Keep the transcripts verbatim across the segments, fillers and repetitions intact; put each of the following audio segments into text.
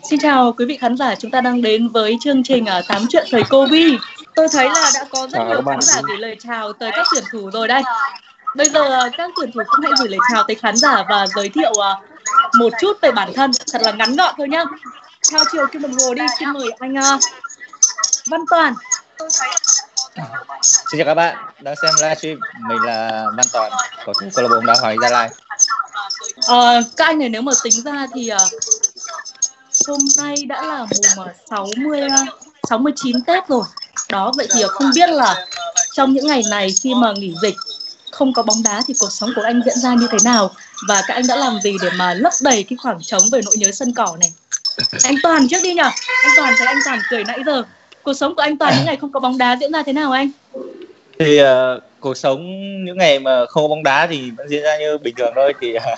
Xin chào quý vị khán giả, chúng ta đang đến với chương trình uh, Tám chuyện thời Covid. Tôi thấy là đã có rất Chào nhiều các bạn. khán giả gửi lời chào tới các tuyển thủ rồi đây. Bây giờ uh, các tuyển thủ cũng hãy gửi lời chào tới khán giả và giới thiệu uh, một chút về bản thân, thật là ngắn gọn thôi nhá. Theo chiều kim đồng hồ đi, xin mời anh uh, Văn Toàn. Xin chào các bạn đang xem livestream, mình là Văn Toàn, cầu thủ câu lạc bộ bóng đá Hoàng Anh Gia Lai. Uh, các anh này nếu mà tính ra thì uh, hôm nay đã là mùng sáu mươi, sáu mươi chín Tết rồi. Đó, vậy thì không biết là trong những ngày này khi mà nghỉ dịch, không có bóng đá thì cuộc sống của anh diễn ra như thế nào? Và các anh đã làm gì để mà lấp đầy cái khoảng trống về nỗi nhớ sân cỏ này? Anh Toàn trước đi nhở? Anh Toàn, thấy anh Toàn cười nãy giờ. Cuộc sống của anh Toàn những ngày không có bóng đá diễn ra thế nào anh? Thì uh, cuộc sống những ngày mà không có bóng đá thì vẫn diễn ra như bình thường thôi. Thì uh,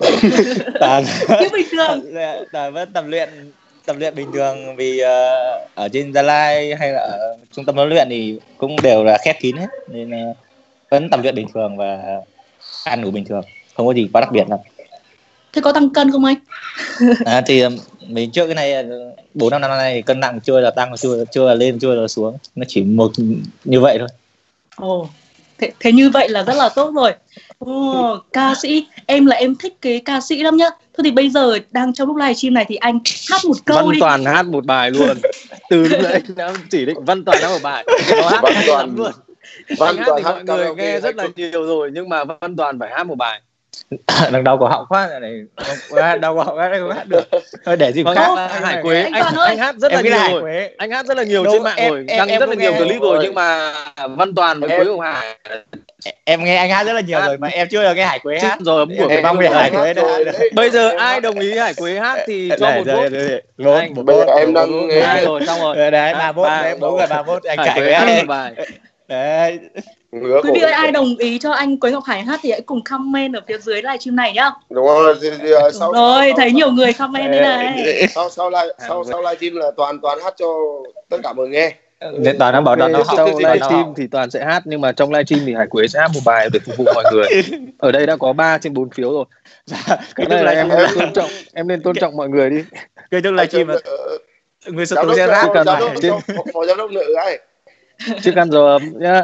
Toàn, như bình thường. Toàn vẫn tập luyện tập luyện bình thường, vì uh, ở trên Gia Lai hay là ở trung tâm huấn luyện thì cũng đều là khép kín hết, nên uh, vẫn tập luyện bình thường và ăn ngủ bình thường, không có gì quá đặc biệt lắm. Thế có tăng cân không anh? À, thì mình trước cái này bốn năm năm nay thì cân nặng chưa là tăng, chưa chưa là lên, chưa là xuống, nó chỉ một như vậy thôi. Ồ, thế, thế như vậy là rất là tốt rồi. Ồ, ca sĩ, em là em thích cái ca sĩ lắm nhá. Thôi thì bây giờ đang trong lúc livestream này thì anh hát một câu Văn đi. Toàn hát một bài luôn. Từ lúc nãy đã chỉ định Văn Toàn hát một bài. Nó hát Văn Toàn luôn. Văn hát Toàn thì hát mọi người nghe rất là cực. nhiều rồi, nhưng mà Văn Toàn phải hát một bài. Đang đau cổ họng quá này, đau cổ họng quá không hát được. Thôi để gì Vâng, khác. Hải Quế, anh, anh, anh hát rất em là nhiều Hải rồi. Quế. Anh hát rất là nhiều Đâu, trên mạng em, rồi, em, đăng em rất là nhiều nghe clip rồi. rồi, nhưng mà Văn Toàn với Quế Hồng Hải Em nghe anh hát rất là nhiều hát. rồi mà em chưa được nghe Hải Quế hát. Rồi ấm của cái mong việc Hải Quế đó. Bây giờ ai đồng ý Hải Quế hát thì cho một vote. Bây giờ em đang nghe Hai rồi, xong rồi. Đấy, ba vote, bốn người ba vote, anh Hải Hải Quế Quế hát hát một bài. Đấy. Quý vị ơi, ai đồng ý cho anh Quế Ngọc Hải hát thì hãy cùng comment ở phía dưới livestream này nhá. Đúng rồi, thì, thì, Đúng sau, rồi, sau, thấy sau, nhiều người comment đây này. Sau sau live sau sau livestream là toàn toàn hát cho tất cả mọi người nghe. Toàn đang bảo Toàn nó học. Sau livestream thì Toàn sẽ hát, nhưng mà trong livestream thì Hải Quế sẽ hát một bài để phục vụ mọi người. Ở đây đã có ba trên bốn phiếu rồi. Cái này là em nên tôn trọng, em nên tôn trọng mọi người đi. Cái trong livestream mà người sở tố giám rap đốc giám đốc phó giám đốc nữ ấy. Chưa cần rồi ấm nhá.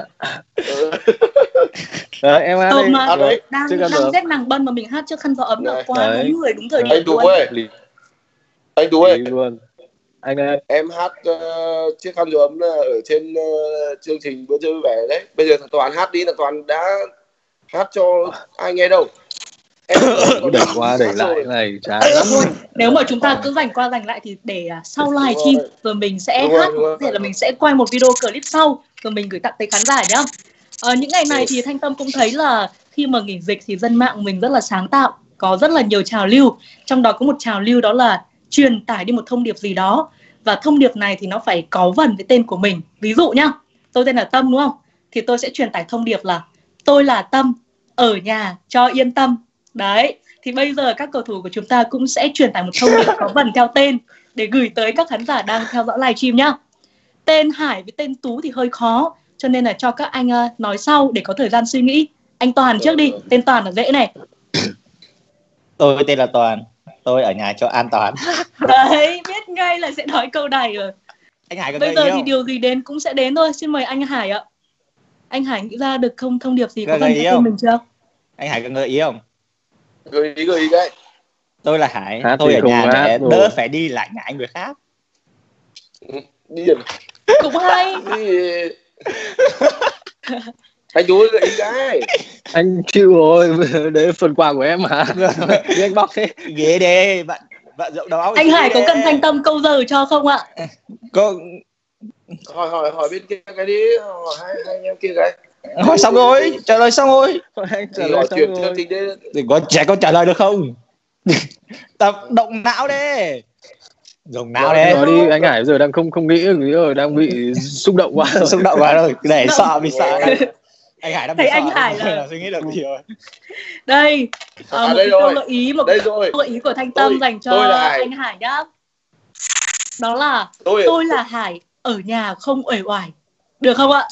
Đấy, em hát Ờ, đi. mà đấy. đang Chưa cần đang rồi. rét nàng bân mà mình hát trước khăn gió ấm là quá Đấy. đúng người đúng thời điểm Anh Tú luôn. ơi, anh Tú ơi, Luôn. Anh ơi, em hát uh, chiếc khăn gió ấm là ở trên uh, chương trình bữa trưa vui vẻ đấy. Bây giờ thằng Toàn hát đi, là Toàn đã hát cho ai nghe đâu. Em đẩy qua đẩy lại này chán lắm. Thôi, nếu mà chúng ta cứ dành qua dành lại thì để uh, sau livestream rồi. rồi mình sẽ Đúng hát, rồi, đúng rồi. có thể là mình sẽ quay một video clip sau rồi mình gửi tặng tới khán giả nhá. Ờ, những ngày này thì Thanh Tâm cũng thấy là khi mà nghỉ dịch thì dân mạng mình rất là sáng tạo, có rất là nhiều trào lưu. Trong đó có một trào lưu đó là truyền tải đi một thông điệp gì đó, và thông điệp này thì nó phải có vần với tên của mình. Ví dụ nhá, tôi tên là Tâm đúng không? Thì tôi sẽ truyền tải thông điệp là tôi là Tâm, ở nhà cho yên tâm. Đấy, thì bây giờ các cầu thủ của chúng ta cũng sẽ truyền tải một thông điệp có vần theo tên để gửi tới các khán giả đang theo dõi livestream nhá. Tên Hải với tên Tú thì hơi khó, cho nên là cho các anh uh, nói sau để có thời gian suy nghĩ. Anh Toàn trước đi, tên Toàn là dễ này. Tôi tên là Toàn, tôi ở nhà cho an toàn. Đấy, biết ngay là sẽ nói câu này rồi. Anh Hải có Bây gợi giờ ý thì không? điều gì đến cũng sẽ đến thôi. Xin mời anh Hải ạ. Anh Hải nghĩ ra được không thông điệp gì có Gợi vần ý theo không? tên mình chưa? Anh Hải có gợi ý không? Gợi ý gợi ý cái. Tôi là Hải, Hát tôi thì ở không nhà hát để rồi. đỡ phải đi lại ngại người khác. Điên. Cũng hay. Anh Tú gợi ý cái. Anh chịu rồi, đấy phần quà của em mà. Đi anh bóc thế. Ghế đi, bạn bạn rộng đầu óc. Anh Hải có cần Thanh Tâm câu giờ cho không ạ? Có. Hỏi hỏi hỏi bên kia cái đi, hỏi hai hai anh em kia cái. Hỏi xong rồi, trả lời xong rồi. Anh trả Thì lời hỏi xong chuyện rồi. chương trình đấy. Thì có trẻ có trả lời được không? Tập động não đi. Dùng não Nói, đi. nói đi, anh Hải giờ đang không không nghĩ rồi, đang bị xúc động quá. Xúc động quá rồi, để sợ bị sợ. Anh Hải đã bị Thấy sợ. anh Hải là... là suy nghĩ được nhiều. Đây, À, uh, một đây cái câu rồi. gợi ý, một Đây cái rồi. câu gợi ý của Thanh Tâm Tôi- dành cho tôi là Hải. anh Hải nhá. Đó là Tôi tôi là Hải, ở nhà không uể oải. Được không ạ?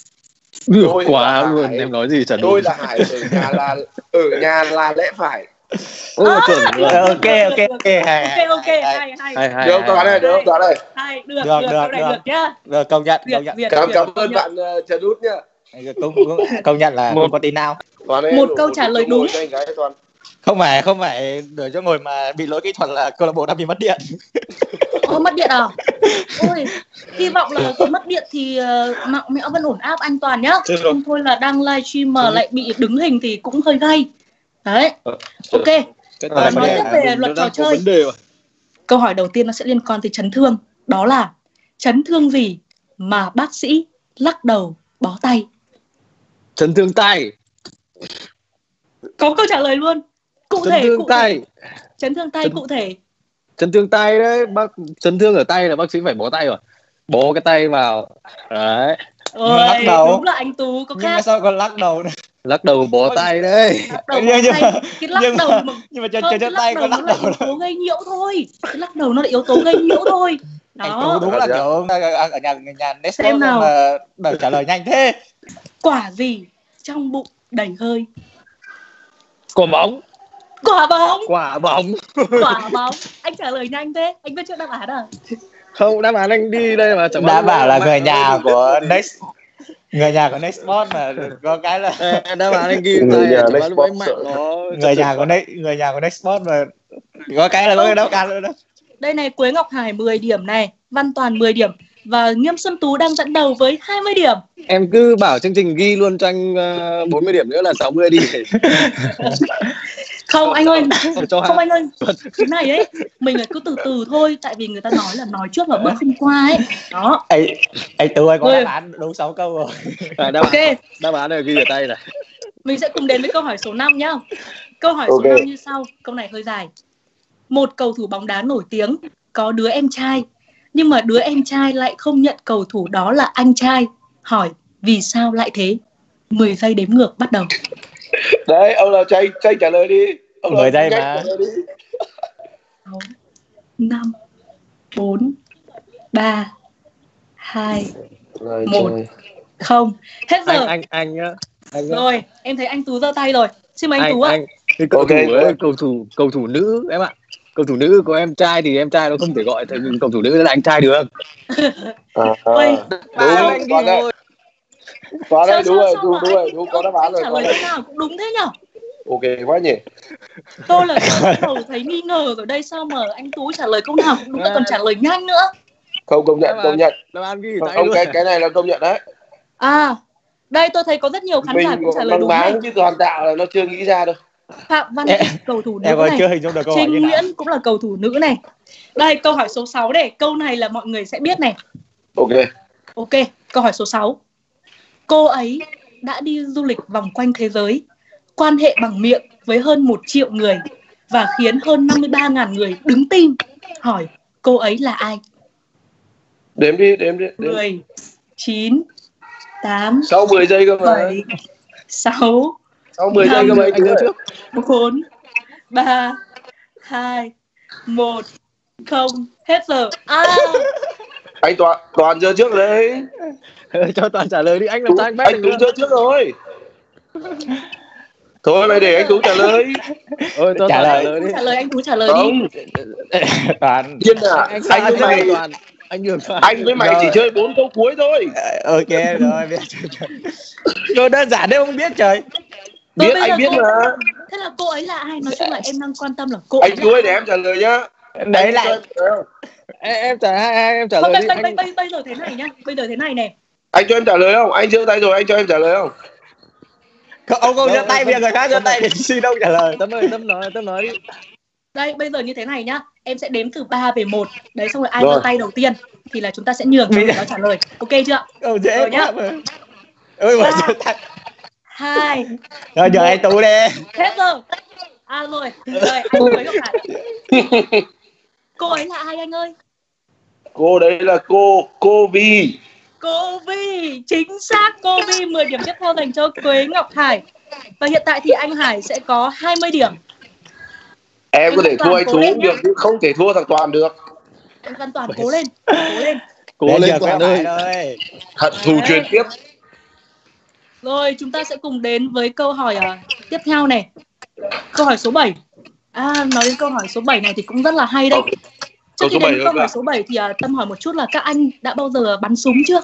Được Tôi quá là luôn, Hải. em nói gì chẳng tôi đúng. là Hải, ở nhà là ở nhà là lẽ phải, Ôi À, chuẩn được, rồi. được, Ok được, ok được, ok được. hay Ok hay ok, hay. hay hay. Hay hay. Được không toán này, được không toán này. Hay, được, Được được, được câu này được. được nhá. Được, công nhận Duyệt, công nhận. duyệt, Cảm duyệt, cảm công ơn nhận. bạn uh, Trần Út nhá. Cũng, cũng công nhận là Một- không có tí nào. Toán này Một đủ câu một trả lời chỗ ngồi đúng. cho anh gái Toán. Không phải không phải đuổi cho ngồi mà bị lỗi kỹ thuật là câu lạc bộ đang bị mất điện. Ồ, mất điện à? Ôi, hy vọng là mất điện thì uh, mạng mẽo vẫn ổn áp an toàn nhá. Chết rồi. Không thôi là đang livestream mà Chết. lại bị đứng hình thì cũng hơi gay. Đấy, Ờ, ok. Cái Ờ, tai nói nghe tiếp của về mình luật nó trò đang có chơi. vấn đề mà. Câu hỏi đầu tiên nó sẽ liên quan tới chấn thương. Đó là chấn thương gì mà bác sĩ lắc đầu bó tay? Chấn thương tay. Có câu trả lời luôn. Cụ Chấn thể, thương cụ tay. thể. Chấn thương tay Chấn- cụ thể. Chấn thương tay đấy, bác chấn thương ở tay là bác sĩ phải bó tay rồi. Bó cái tay vào. Đấy, Nhưng mà lắc Ôi, đầu. đúng là anh Tú có Nhưng mà khác. sao còn lắc đầu nữa? lắc đầu bó tay đấy. Lắc đầu Nhưng- bó nhưng tay. mà- Cái lắc nhưng đầu mà- mà Nhưng mà chân không, chân cái chân tay lắc có đầu lắc nó là đầu yếu tố gây nhiễu thôi. Cái lắc đầu nó là yếu tố gây nhiễu thôi. Anh Tú Đó. đúng là kiểu ở ở nhà người nhà Nestor Xem nào. mà đợi trả lời nhanh thế. Quả gì trong bụng đầy hơi? Quả bóng. Quả bóng. Quả bóng. Quả bóng. Anh trả lời nhanh thế. Anh biết trước đáp án à? Không, đáp án anh đi đây mà chẳng Đã bao bảo là giờ người mà- nhà của Next người nhà của Nextbot mà có cái là Ê, đáp án anh ghi Người tay nhà chẳng bao Nextbot lúc ấy mạng sợ. nó người nhà của Next người nhà của Nextbot mà có cái là có cái đáp án luôn đó. Đây này, Quế Ngọc Hải mười điểm này, Văn Toàn mười điểm và Nghiêm Xuân Tú đang dẫn đầu với hai mươi điểm. Em cứ bảo chương trình ghi luôn cho anh uh, bốn mươi điểm nữa là sáu mươi đi. Không anh ơi, Cho không hai. anh ơi, cái này ấy mình là cứ từ từ thôi, tại vì người ta nói là nói trước là bước không qua ấy. Đó. Anh anh Tú ơi có Rồi. đáp án đúng sáu câu rồi. À, đáp, Ok, án, đáp án này ghi ở tay này. mình sẽ cùng đến với câu hỏi số năm nhá. Câu hỏi số Ok. năm như sau, câu này hơi dài. Một cầu thủ bóng đá nổi tiếng có đứa em trai, nhưng mà đứa em trai lại không nhận cầu thủ đó là anh trai. Hỏi vì sao lại thế? mười giây đếm ngược bắt đầu. Đấy, ông nào tranh tranh trả lời đi. Ông mười nào giây nhanh mà. trả lời đi. sáu, năm, bốn, ba, hai, Rồi, một. chơi. Không. Hết giờ. Anh anh anh nhá. Anh nhá. Rồi, em thấy anh Tú giơ tay rồi. Xin mời anh, anh Tú ạ. anh cái cầu Ok, thủ ấy, rồi. cầu thủ cầu thủ nữ em ạ. Cầu thủ nữ có em trai thì em trai nó không thể gọi thành cầu thủ nữ là anh trai được. À, Ôi, à. Ba Đúng, anh ghi toán đây. thôi. Toán đây, Sao, đúng sao, rồi, sao đúng, mà đúng anh, rồi, đúng, có đáp án anh rồi. trả Toán lời đây. thế nào cũng đúng thế nhở? Ok quá nhỉ. Tôi là tôi bắt đầu thấy nghi ngờ rồi đây, sao mà anh Tú trả lời câu nào cũng đúng, lại còn trả lời nhanh nữa. Không, công nhận, Đáp công án- nhận. Đáp án ghi ở Không, tay không, luôn. cái cái này là công nhận đấy. À, đây tôi thấy có rất nhiều khán giả Mình cũng trả còn lời mang đúng này. máng chứ toàn tạo là nó chưa nghĩ ra đâu. Phạm Văn Em- Thị cầu thủ nữ Em còn này. chưa hình dung được câu hỏi như Trinh nào. Nguyễn cũng là cầu thủ nữ này. Đây, câu hỏi số sáu này, câu này là mọi người sẽ biết này. Ok. Ok, câu hỏi số sáu. Cô ấy đã đi du lịch vòng quanh thế giới, quan hệ bằng miệng với hơn một triệu người và khiến hơn năm mươi ba nghìn người đứng tim. Hỏi cô ấy là ai? Đếm đi, đếm đi. Đếm. mười, chín, tám, Sau mười giây cơ mà. bảy, sáu, Sau mười giây năm, cơ mà Anh nhớ trước. bốn, ba, hai, một, không. Hết giờ. À, Anh Toàn, Toàn chơi trước đấy. Cho Toàn trả lời đi, anh làm Tú, sao anh bét anh được Tú nữa. chơi trước rồi. Thôi mày để anh Tú trả lời. Ôi, cho Trả Toàn trả lời. lời Tú đi. trả lời, anh Tú trả lời đi. Không, Toàn Yên à. Anh Anh với sao mày, anh Toàn. Anh nhường Toàn. anh với mày Rồi. chỉ chơi bốn câu cuối thôi. ok rồi biết rồi đơn giản đấy không biết trời. Rồi Biết, bây anh giờ biết cô... mà. Thế là cô ấy là ai? Nói chung là em đang quan tâm là cô Anh ấy Tú là ơi, ai? để em trả lời nhá. Đấy Anh lại cho em trả lời không? Em, em trả hai hai em trả Thôi, lời bây, đi. bây, Anh... bây, bây, bây giờ thế này nhá. Bây giờ thế này nè. Anh cho em trả lời không? Anh giơ tay rồi, anh cho em trả lời không? Không, ông không Đâu, giơ tay không, việc người khác giơ không, tay để xin ông trả lời. Tâm ơi, Tâm nói, Tâm nói đi. Đây, bây giờ như thế này nhá. Em sẽ đếm từ ba về một. Đấy, xong rồi ai Rồi. giơ tay đầu tiên thì là chúng ta sẽ nhường cho người đó trả lời. Ok chưa? Không dễ Rồi nhá. quá mà. Ôi mà Ba. giơ tay. Hai. Rồi giờ một. anh Tú đi. Hết giờ. À rồi. Rồi, anh Quế Ngọc Hải. Cô ấy là ai anh ơi? Cô đấy là cô, cô Vi. Cô Vi. Chính xác, cô Vi. mười điểm tiếp theo dành cho Quế Ngọc Hải. Và hiện tại thì anh Hải sẽ có hai mươi điểm. Em Anh có thể Toàn thua anh cố Tú lên cũng nhá. được, chứ không thể thua thằng Toàn được. Anh Văn Toàn cố lên. Cố lên. Cố Bây lên giờ Toàn có ơi. phải thôi. Hận thù Đấy. truyền tiếp. Rồi, chúng ta sẽ cùng đến với câu hỏi uh, tiếp theo này. Câu hỏi số bảy. À, nói đến câu hỏi số bảy này thì cũng rất là hay đây. Trước khi đến câu hỏi số bảy thì uh, Tâm hỏi một chút là các anh đã bao giờ bắn súng chưa?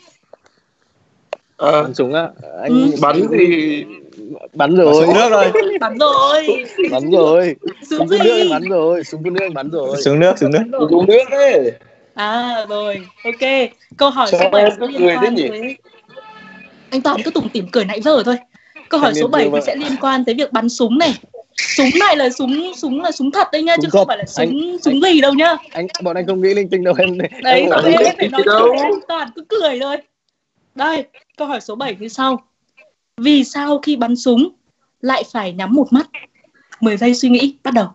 À, bắn súng á? Anh ừ. bắn thì bắn rồi. Súng nước rồi. Bắn rồi. Bắn rồi. Súng phun nước anh bắn rồi. Súng phun nước anh bắn rồi. Súng nước, súng nước. Súng nước đấy. À rồi, ok. Câu hỏi số bảy sẽ liên quan tới anh Toàn cứ tủm tỉm cười nãy giờ thôi. Câu hỏi số bảy thì sẽ liên quan tới việc bắn súng này. Súng này là súng súng là súng thật đấy nhá, chứ không phải là súng anh, súng gì đâu nhá. Anh bọn anh không nghĩ linh tinh đâu em. Đấy, em, em, em phải nói đâu. Anh Toàn cứ cười thôi. Đây, câu hỏi số bảy như sau. Vì sao khi bắn súng lại phải nhắm một mắt? mười giây suy nghĩ, bắt đầu.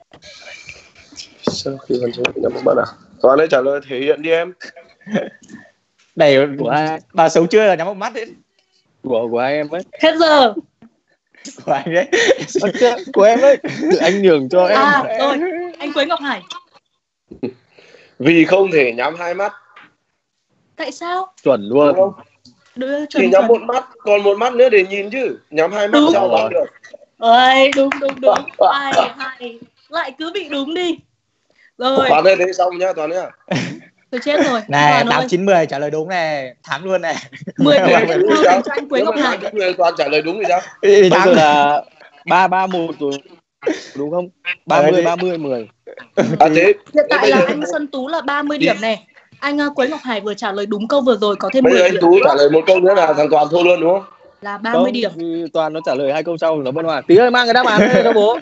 Sao khi bắn súng phải nhắm một mắt à? Toàn ơi trả lời thể hiện đi em. Này của ai? Bà sống chưa là nhắm một mắt đấy. Của của em ấy. Hết giờ. Của anh đấy. Của em đấy. Tự anh nhường cho em. À rồi, anh Quế Ngọc Hải. Vì không thể nhắm hai mắt. Tại sao? Chuẩn luôn. Đúng không? Đưa, chuẩn, thì nhắm chuẩn. một mắt, còn một mắt nữa để nhìn chứ. Nhắm hai mắt sao bắn được. Ôi, đúng đúng đúng. Hay hay. Lại cứ bị đúng đi. Rồi. Toàn ơi thế xong nhá Toàn nhá. Tôi chết rồi. Này, tám chín mười trả lời đúng này, thắng luôn này. mười điểm tiếp theo dành cho anh Quế Ngọc Hải. Toàn trả lời đúng thì sao? Bây giờ là ba ba một rồi. Đúng không? ba mươi ba mươi mười. À thế. Hiện tại là anh Xuân Tú là ba mươi điểm này. Anh Quế Ngọc Hải vừa trả lời đúng câu vừa rồi có thêm mười điểm. Bây giờ anh Tú trả lời một câu nữa là thằng Toàn thua luôn đúng không? Là ba mươi không, điểm. Toàn nó trả lời hai câu sau nó bất hòa. Tí ơi mang cái đáp án đây cho bố.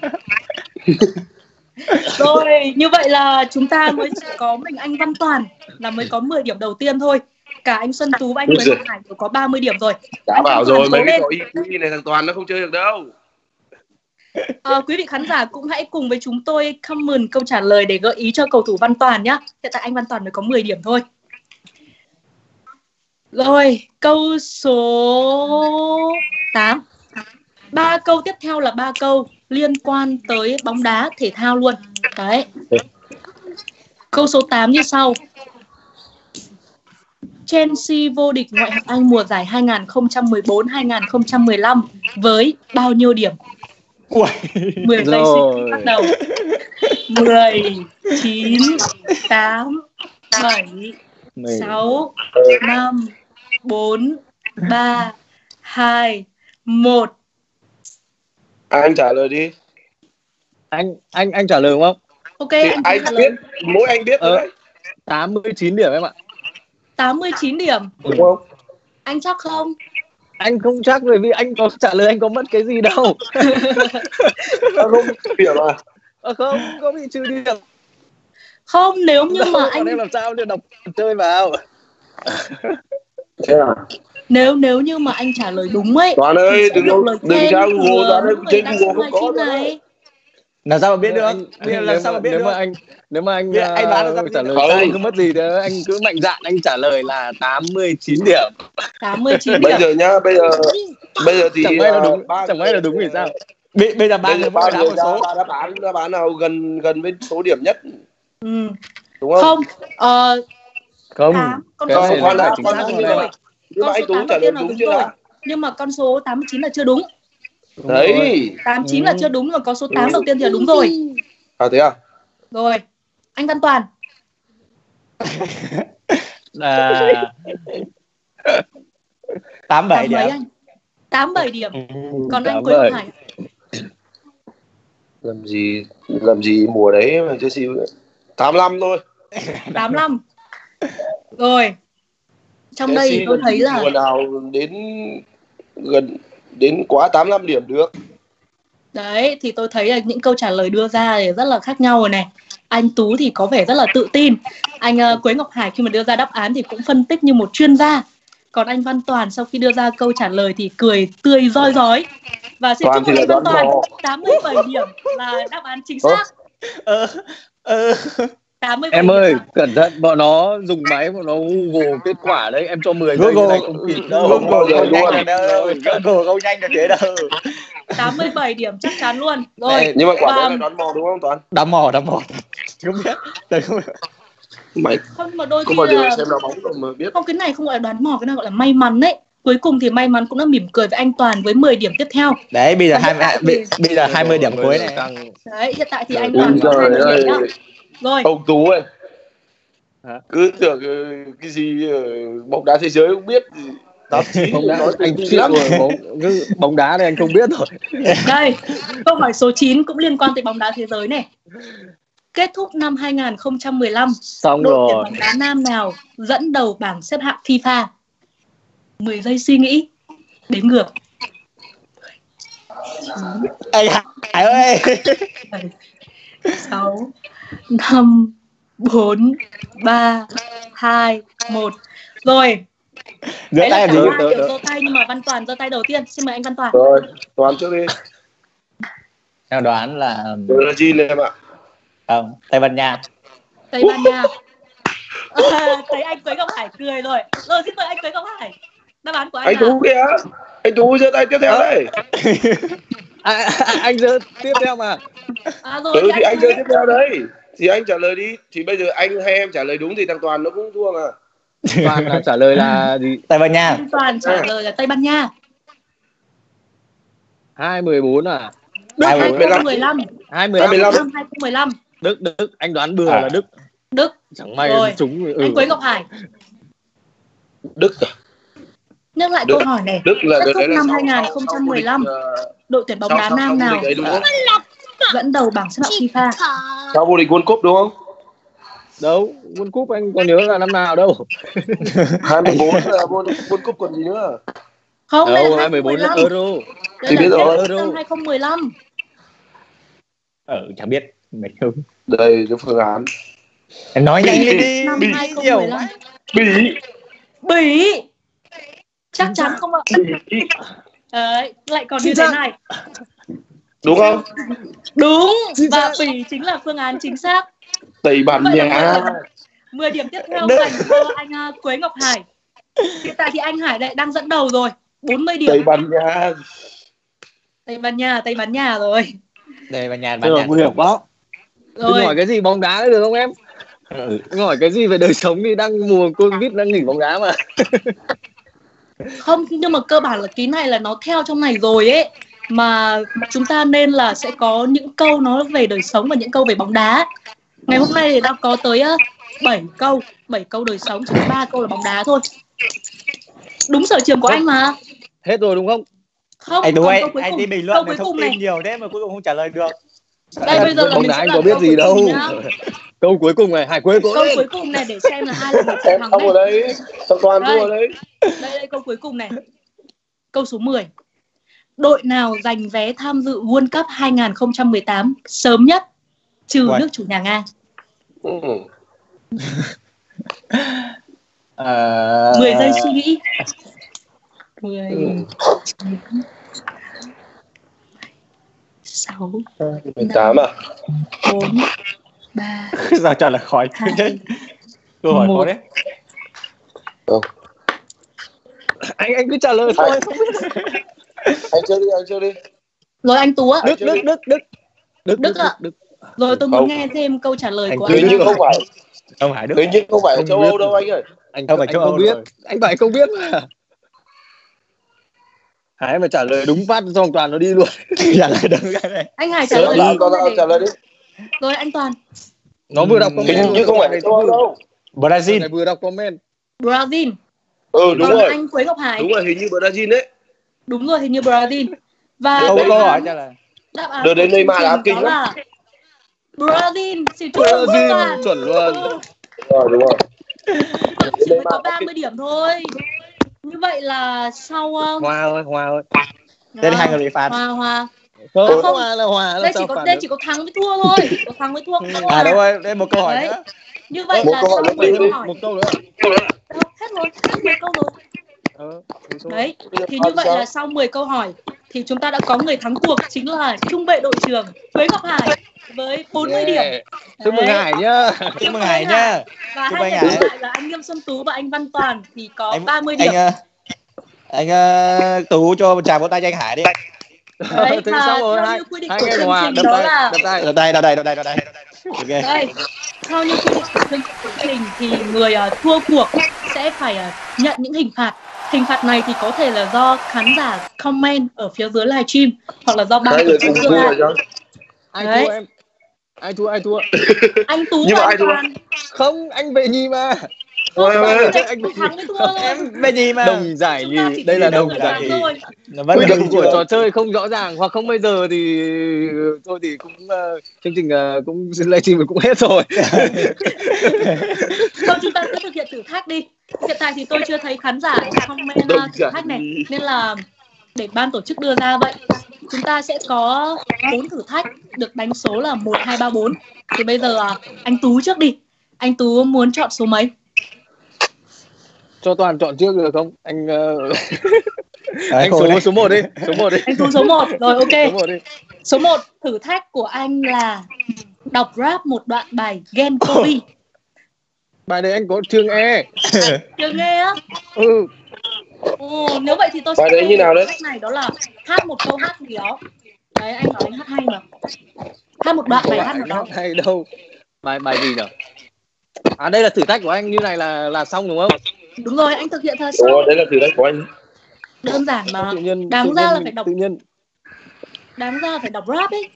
Rồi, như vậy là chúng ta mới chỉ có mình anh Văn Toàn là mới có mười điểm đầu tiên thôi. Cả anh Xuân Tú và anh Quế Ngọc Hải đều có ba mươi điểm rồi. Đã bảo rồi, mấy cái trò i quy này thằng Toàn nó không chơi được đâu. À, quý vị khán giả cũng hãy cùng với chúng tôi comment câu trả lời để gợi ý cho cầu thủ Văn Toàn nhé. Hiện tại anh Văn Toàn mới có mười điểm thôi. Rồi, câu số tám. Ba câu tiếp theo là ba câu liên quan tới bóng đá thể thao luôn. Đấy. Câu số tám như sau. Chelsea vô địch ngoại hạng Anh mùa giải hai không một bốn hai không một lăm với bao nhiêu điểm? mười giây suy nghĩ bắt đầu. mười, chín, tám, bảy, sáu, năm, bốn, ba, hai, một. Anh trả lời đi. Anh anh anh trả lời đúng không? Ok, thì anh, anh biết, mỗi anh biết rồi đấy. tám mươi chín điểm em ạ. tám mươi chín điểm. Đúng không? Anh chắc không? Anh không chắc bởi vì anh có trả lời anh có mất cái gì đâu. Không điểm à? À, không, có bị trừ điểm. Không, nếu như đâu, mà anh em làm sao để đọc chơi vào. Thế à? Nếu nếu như mà anh trả lời đúng ấy. Toàn ơi, đừng đừng ra Google, Toàn ơi, trên Google không có này. Làm sao mà biết được? Anh, anh, làm sao mà biết nếu được? Mà anh nếu mà anh, biết, uh, anh đoán là trả lời sai anh không mất gì đâu, anh cứ mạnh dạn anh trả lời là tám mươi chín điểm. tám mươi chín điểm. Bây giờ nhá, bây giờ bây giờ thì chẳng may là đúng, uh, chẳng may là đúng thì sao? Bây, bây giờ ba người ba đáp một số. Ba đáp án đáp án nào gần gần với số điểm nhất? Ừ. Đúng không? Không. Ờ không. tám, con cái số này tám là là chính con xác số rồi. Nhưng mà anh Tú trả lời đúng chưa đã? Nhưng mà con số tám mươi chín là chưa đúng. Đấy. tám mươi chín ừ. là chưa đúng, mà có số tám đầu tiên thì là đúng rồi. À thế à? Rồi. Anh Văn Toàn. À... tám mươi bảy điểm. Anh? tám mươi bảy điểm. Còn anh Quế Ngọc Hải. Làm gì làm gì mùa đấy mà chơi siêu tám mươi lăm thôi. tám mươi lăm. Rồi. Trong đây thì tôi thấy là mùa nào đến gần đến quá tám mươi lăm điểm được. Đấy, thì tôi thấy là những câu trả lời đưa ra thì rất là khác nhau rồi này. Anh Tú thì có vẻ rất là tự tin. Anh uh, Quế Ngọc Hải khi mà đưa ra đáp án thì cũng phân tích như một chuyên gia. Còn anh Văn Toàn sau khi đưa ra câu trả lời thì cười tươi roi rói. Và xin chúc mừng anh Văn Toàn, tám mươi bảy điểm là đáp án chính xác. Ờ, ờ. tám mươi bảy em ơi, điểm. Cẩn thận, bọn nó dùng máy, bọn nó Google kết quả đấy. Em cho mười giây Google này không kịp đâu. Google không nhanh được đâu. Google không nhanh được thế đâu. tám mươi bảy điểm chắc chắn luôn. Rồi. Này, nhưng mà quả đấy là đoán mò đúng không Toàn? Đoán mò, đoán mò. Không biết. Tôi không biết. Mày không mà đôi khi là là xem đá bóng rồi mà biết. Không, cái này không gọi là đoán mò, cái này gọi là may mắn đấy. cuối cùng thì may mắn cũng đã mỉm cười với anh Toàn với mười điểm tiếp theo. Đấy bây giờ Và hai hiện tại bây, thì- bây giờ hai mươi điểm cuối này. Đấy, hiện tại thì anh Ôi Toàn có trời hai mươi ơi. điểm nhá. Rồi, Ông Tú ơi, Hả? cứ tưởng ờ, cái gì ờ, bóng đá thế giới không biết gì. Tạp chí Bóng đá nói anh từ chịu lắm. rồi, bóng cứ bóng đá này anh không biết rồi. đây, câu hỏi số chín cũng liên quan tới bóng đá thế giới này. Kết thúc năm hai không một lăm, Xong đội tuyển rồi. bóng đá nam nào dẫn đầu bảng xếp hạng FIFA? mười giây suy nghĩ. Đếm ngược. Ê Hải ơi. sáu, năm, bốn, ba, hai, một. Rồi, Giơ đấy là tay cả làm gì? hai Đỡ, đều đỡ. giơ tay, nhưng mà Văn Toàn giơ tay đầu tiên. Xin mời anh Văn Toàn. Rồi, Toàn trước đi. Em đoán là Brazil em ạ. không, Tây Ban Nha. Tây Ban Nha. À, thấy anh Quế Ngọc Hải cười rồi. Rồi xin mời anh Quế Ngọc Hải. Đáp án của anh, Anh là Tú kìa. Anh Tú giơ tay tiếp theo đây. À, à, anh giờ tiếp theo mà. À, rồi, Ừ thì anh giơ Quế- tiếp theo đấy. Thì anh trả lời đi. Thì bây giờ anh hay em trả lời đúng thì thằng Toàn nó cũng thua mà. Toàn là trả lời là gì? Tây Ban Nha. anh Toàn trả lời là Tây Ban Nha. hai mười bốn à? Đức Hai hai mươi không một lăm. hai mươi hai mươi lăm. Năm hai không một lăm. Đức Đức anh đoán bừa À. là Đức. Đức. Chẳng may Rồi. chúng ừ. Anh Quế Ngọc Hải. Đức à? Nhắc lại Đức. câu hỏi này. Đức là Kết đợt thúc đấy là năm sau- hai sau- không sau một vô địch, lăm, ờ, đội tuyển bóng sau- đá sau- nam sau vô nào địch đấy đúng không? dẫn đầu bảng xếp hạng FIFA? Sau vô địch World Cup đúng không? Đâu, World Cup anh còn nhớ là năm nào đâu. hai mươi bốn là vô địch World Cup còn gì nữa. Không, đây Đâu, là hai mươi bốn là hai không một lăm. Euro. Đây Thì là biết kết rồi. thúc năm hai không một lăm. Ừ, chẳng biết. Mày không. Đây cái phương án. Em nói nhanh lên đi. Năm Bị hai không nhiều một lăm. quá. Bỉ. Bỉ. Chắc chắn không ạ? Bỉ. Đấy, lại còn như Chính thế xác. này. Đúng không? Đúng, Chính và xác. Bỉ chính là phương án chính xác. Tây Ban Vậy là Nha. mười điểm tiếp theo Đức. dành cho anh uh, Quế Ngọc Hải. Hiện tại thì anh Hải lại đang dẫn đầu rồi, bốn mươi điểm. Tây Ban Nha. Tây Ban Nha, Tây Ban Nha rồi. Tây Ban Nha, Ban Trời Nha. nguy hiểm quá. Đừng Rồi, hỏi cái gì bóng đá được không em? Ừ. Đừng hỏi cái gì về đời sống đi, đang mùa Covid đang nghỉ bóng đá mà. không, nhưng mà cơ bản là cái này là nó theo trong này rồi ấy. Mà chúng ta nên là sẽ có những câu nó về đời sống và những câu về bóng đá. Ngày hôm nay thì đã có tới uh, bảy câu, bảy câu đời sống, chỉ có ba câu là bóng đá thôi. Đúng sở trường của anh mà. Hết rồi đúng không? Không, Anh Tú còn ơi, câu cuối anh cùng. đi bình Câu luận cuối về thông cùng tin này. nhiều thế mà cuối cùng không trả lời được. Đây bây giờ là Bóng mình đá sẽ anh làm có biết câu gì cuối đâu. cùng nhá. Câu cuối cùng này, Hải Quế cố Câu lên. cuối cùng này để xem là ai là người chiến Em thắng không ở này. đấy. Thằng Toàn thua ở đấy. Đây đây câu cuối cùng này. Câu số mười. Đội nào giành vé tham dự World Cup hai không một tám sớm nhất trừ Uầy. nước chủ nhà Nga? Ừ. Ờ... mười giây suy nghĩ. mười, sáu, mười tám à? bốn, ba, Sao trả lời khỏi hai, câu hỏi một. khó đấy. Ừ. Anh anh cứ trả lời thôi. Không biết. Anh chơi đi, anh chơi đi. Rồi anh Tú ạ. Đức Đức Đức Đức Đức Đức ạ. Đức. Rồi tôi muốn Không. nghe thêm câu trả lời Anh của Tú anh. Hình như ạ. không phải. Không phải Đức. Hình như không phải ở Không châu biết. Âu đâu anh ơi. Anh Không phải anh châu không Âu biết. rồi. Anh phải không biết mà. Hải mà trả lời đúng phát xong toàn nó đi luôn. Trả lời đúng cái này. Anh Hải trả Trả lời lời đi. Toàn trả lời đi. Rồi anh Toàn. Nó vừa đọc comment. Hình như không phải ở châu Âu đâu. Brazil. Này vừa đọc comment. Brazil. Ừ đúng Còn rồi. anh Quế Ngọc Hải. Đúng rồi, hình như Brazil đấy. Đúng rồi, hình như Brazil. Và Câu đáp câu hỏi án, trả lời. đáp án Đợt đến của Neymar chương là trình kinh đó lắm. là Brazil. Chỉ chúc mừng Brazil, Toàn. chuẩn luôn. Rồi đúng rồi. Toàn chỉ mới có ba mươi điểm thôi. Như vậy là sau uh, Hoa ơi, Hoa ơi. Thế thì hai người bị phạt. Hòa hòa. Không, À, không. Hoa là Hoa là Đây chỉ sao có phản đây được? chỉ có thắng với thua thôi. Có thắng với thua không có À hòa. đúng rồi, đây một câu hỏi Đấy. nữa. Như vậy Một là câu hỏi sau nữa mười đi. câu hỏi. Một câu nữa. Đâu, hết rồi, hết mười câu rồi. Ờ, đúng rồi. Đấy, thì như vậy là sau mười câu hỏi thì chúng ta đã có người thắng cuộc, chính là trung vệ đội trưởng Quế Ngọc Hải với bốn mươi điểm. Yeah. Chúc mừng Đấy. Hải nhá. Chúc mừng Hải nhá. Và Chúc hai anh người Hải. còn lại là anh Nghiêm Xuân Tú và anh Văn Toàn thì có Anh ba mươi điểm. Anh, uh, anh uh, Tú cho một tràng vỗ tay cho anh Hải đi. Đấy, Thế và xong rồi, theo hai như quy định hai của người chương hòa trình đập đó tay, là đập tay. Đập tay, đập tay, đập tay, đập tay. Ok. đây, theo như quy định của chương trình thì người uh, thua cuộc sẽ phải uh, nhận những hình phạt hình phạt này thì có thể là do khán giả comment ở phía dưới livestream hoặc là do ban Hai tổ người chức cùng đưa thua ra. rồi sao? Ai Đấy. thua em? Ai thua ai thua? Anh Tú Nhưng và mà ai anh thua? Toàn. Không, anh về nhì mà. Không, Ôi, ôi, ôi. anh anh thắng với thua thôi. Em về gì mà Đồng giải Chúng ta nhì, chỉ đây là biết đồng người giải thắng nhì. thôi. nó vẫn Quy là định của chưa. trò chơi không rõ ràng, hoặc không bây giờ thì thôi thì cũng uh, chương trình uh, cũng livestream cũng hết rồi. Thôi chúng ta cứ thực hiện thử thách đi. Hiện tại thì tôi chưa thấy khán giả comment uh, Đồng thử giải thách này, nhì. nên là để ban tổ chức đưa ra vậy. Chúng ta sẽ có bốn thử thách được đánh số là một, hai, ba, bốn. Thì bây giờ uh, anh Tú trước đi. Anh Tú muốn chọn số mấy? Cho Toàn chọn trước được không? Anh uh... Đấy, anh khổ số đấy. số một đi, số một đi. Anh Tú số một. Rồi ok. Số một đi. Số một, thử thách của anh là đọc rap một đoạn bài Gen Covid. Bài này anh có chương E. Chưa nghe á? Ừ. Ồ, nếu vậy thì tôi sẽ Bài đấy cho như nào thử đấy? thách này đó là hát một câu hát gì đó. Đấy, anh bảo anh hát hay mà. Hát một đoạn bài hát nào đó. Hát hay đâu. Bài bài gì nhỉ? À đây là thử thách của anh, như này là là xong đúng không? Đúng rồi, anh thực hiện thật Ồ, sao? đấy là thử thách của anh. Đơn giản mà. Tự nhiên Đáng tự ra nhiên, là phải đọc tự nhiên Đáng ra là phải đọc rap ấy.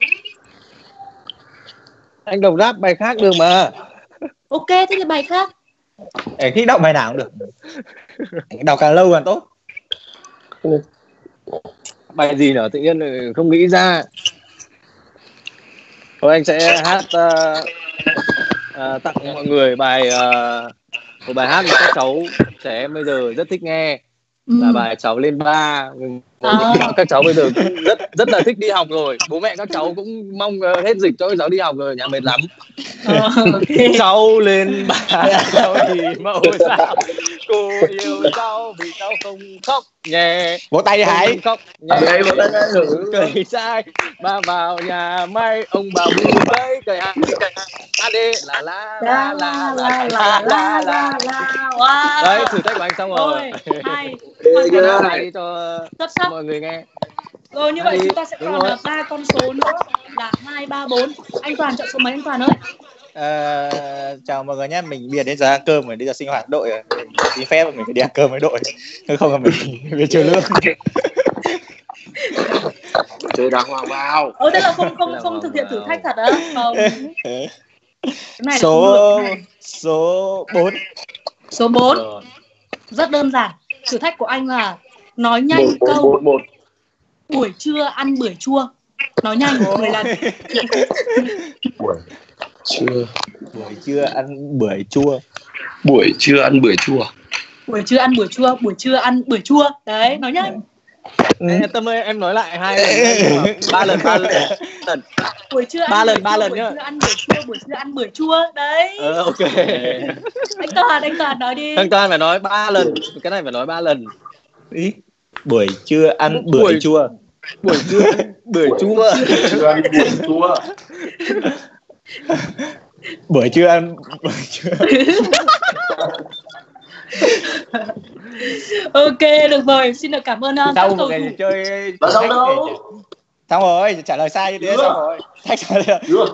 anh đọc rap bài khác được mà. Ok, thế thì bài khác. Để khi đọc bài nào cũng được. Đọc càng lâu càng tốt. Bài gì nhỉ? Tự nhiên lại không nghĩ ra. Thôi anh sẽ hát uh, uh, tặng mọi người bài uh, một bài hát mà các cháu trẻ em bây giờ rất thích nghe, là Ừ. bài Cháu Lên Ba. À. Các cháu bây giờ cũng rất rất là thích đi học rồi, bố mẹ các cháu cũng mong uh, hết dịch cho các cháu đi học rồi, nhà mệt lắm. Ờ, ok. Cháu lên ba, cháu thì mẫu sao, cô yêu cháu vì cháu không khóc nhẹ. Vỗ tay đi Hải. Không khóc nhẹ. Đấy, một tay thử. Cười sai, ba vào nhà may, ông bà vui vẫy cười hát hát đi la la La la la la la la la la. Wow. Đấy, thử thách của anh xong rồi. Rồi, hay. Ghê ghê. Hoàn thành. Lại đi cho Xuất sắc. mọi người nghe. Rồi như Hay vậy đi. chúng ta sẽ Đúng còn rồi. là ba con số nữa là hai, ba, bốn. Anh Toàn chọn số mấy anh Toàn ơi? Ờ, chào mọi người nhé, mình bây giờ đến giờ ăn cơm rồi, đến giờ sinh hoạt đội rồi. Xin phép mình phải đi ăn cơm với đội, nếu không là mình về trừ lương. Chơi đàng hoàng vào. Ơ thế là không không Là không vào thực hiện thử vào. thách thật á? Không. Cái này là không Số được. số bốn. Số bốn. Rồi. Rất đơn giản. Thử thách của anh là nói nhanh Một, một, câu một, một. buổi trưa ăn bưởi chua. Nói nhanh mười lần. Buổi trưa. Buổi trưa ăn bưởi chua. Buổi trưa ăn bưởi chua. Buổi trưa ăn bưởi chua, buổi trưa ăn bưởi chua. Đấy, nói nhanh. Em Tâm ơi, em nói lại hai lần, ba lần, ba lần. Buổi trưa Ba ăn lần, bưởi ba chua, lần buổi nhá. trưa ăn bưởi chua, buổi trưa ăn bưởi chua. Đấy. Ờ, ok. Anh Toàn, anh Toàn nói đi. Thằng Toàn phải nói ba lần, cái này phải nói ba lần. Ý. Buổi trưa ăn bưởi Buổi- chua. Buổi trưa ăn bưởi chua. Trưa ăn bưởi chua. Buổi trưa ăn bưởi chua. Ok, được rồi. Xin được cảm ơn uh, các Sau cầu một thủ. ngày chơi Đã xong thách đâu? này. Xong rồi, trả lời sai đi, Chưa. xong rồi. Thách trả lời. Được.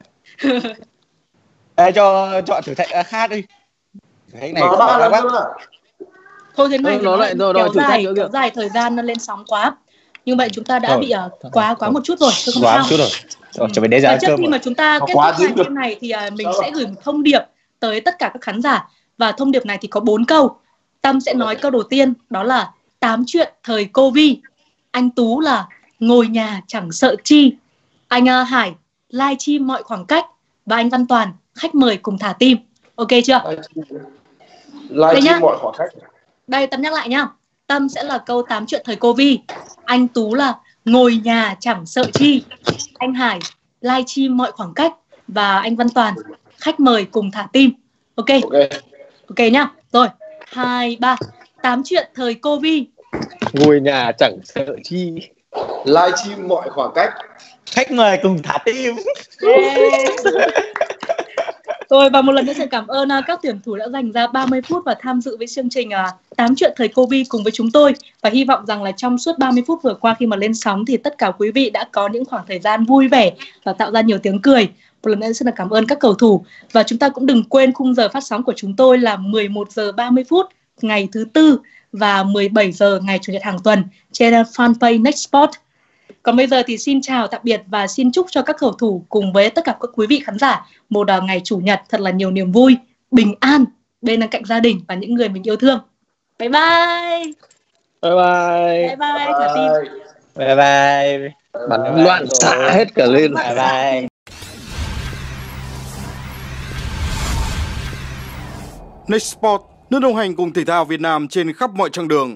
Ê, cho chọn thử thách uh, hát đi. Thử thách này Nó khó ba lần quá. chưa? Thôi thế này Ừ, thì nó nó lại- rồi, rồi, kéo thử thách dài, nữa kéo kìa. dài thời gian nó lên sóng quá. Như vậy chúng ta đã Thôi, bị uh, thôi, quá thôi, quá thôi. một chút rồi, thôi không Quá sao. một chút rồi. Rồi, chuẩn bị đến giờ Và ăn trước cơm khi rồi. mà chúng ta Nó kết quá thúc dính live được. stream này thì uh, mình Sao sẽ gửi một thông điệp tới tất cả các khán giả. Và thông điệp này thì có bốn câu. Tâm sẽ nói câu đầu tiên, đó là tám chuyện thời Covid. Anh Tú là ngồi nhà chẳng sợ chi. Anh uh, Hải live stream mọi khoảng cách. Và anh Văn Toàn khách mời cùng thả tim. Ok chưa? Live Đây nhá. stream mọi khoảng cách. Đây Tâm nhắc lại nhá. Tâm sẽ là câu tám chuyện thời Covid. Anh Tú là ngồi nhà chẳng sợ chi. Anh Hải live stream mọi khoảng cách. Và anh Văn Toàn khách mời cùng thả tim. Ok. Ok. Ok nhá. Rồi. Hai, ba. Tám chuyện thời Covid. Ngồi nhà chẳng sợ chi. Live stream mọi khoảng cách. Khách mời cùng thả tim. Yeah. Rồi và một lần nữa xin cảm ơn uh, các tuyển thủ đã dành ra ba mươi phút và tham dự với chương trình uh, tám chuyện thời Covid cùng với chúng tôi. Và hy vọng rằng là trong suốt ba mươi phút vừa qua khi mà lên sóng thì tất cả quý vị đã có những khoảng thời gian vui vẻ và tạo ra nhiều tiếng cười. Một lần nữa xin được cảm ơn các cầu thủ. Và chúng ta cũng đừng quên khung giờ phát sóng của chúng tôi là mười một giờ ba mươi phút ngày thứ tư và mười bảy giờ ngày Chủ nhật hàng tuần trên fanpage Nextsport. Còn bây giờ thì xin chào tạm biệt và xin chúc cho các cầu thủ cùng với tất cả các quý vị khán giả một ngày Chủ nhật thật là nhiều niềm vui, bình an bên cạnh gia đình và những người mình yêu thương. Bye bye. Bye bye. Bye bye thả tim. Bye bye. Bắn loạn xạ hết cả lên. Bye bye. Nextsport, nước đồng hành cùng thể thao Việt Nam trên khắp mọi chặng đường.